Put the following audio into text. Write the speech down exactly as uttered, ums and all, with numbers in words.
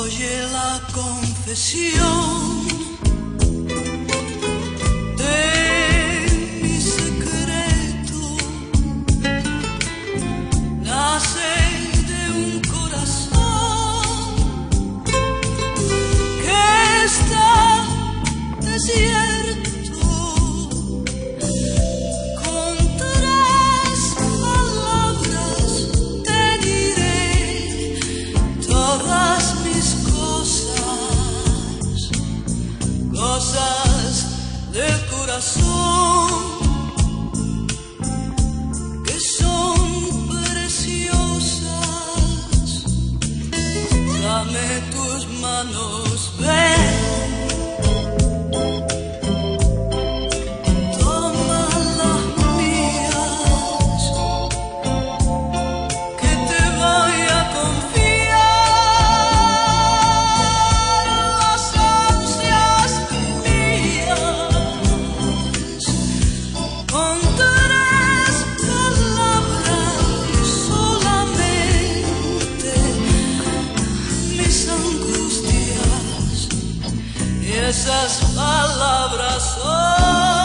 Oye la confesión de mi secreto, nace de un corazón que está desierto. Con tres palabras te diré todas mis cosas, cosas del corazón que son preciosas. Dame tus manos, ven. Toma las mías, que te voy a confiar las ansias mías. Con tres palabras solamente mis angustias, y esas palabras son